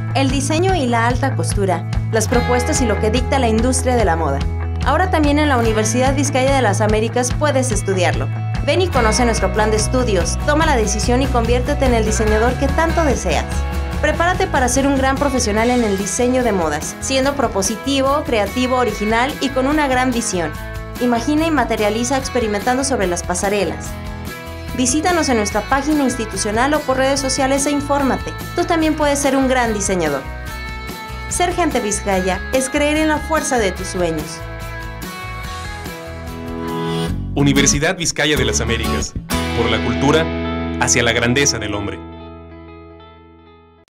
El diseño y la alta costura, las propuestas y lo que dicta la industria de la moda. Ahora también en la Universidad Vizcaya de las Américas puedes estudiarlo. Ven y conoce nuestro plan de estudios, toma la decisión y conviértete en el diseñador que tanto deseas. Prepárate para ser un gran profesional en el diseño de modas, siendo propositivo, creativo, original y con una gran visión. Imagina y materializa experimentando sobre las pasarelas. Visítanos en nuestra página institucional o por redes sociales e infórmate. Tú también puedes ser un gran diseñador. Ser Gente Vizcaya es creer en la fuerza de tus sueños. Universidad Vizcaya de las Américas, por la cultura hacia la grandeza del hombre.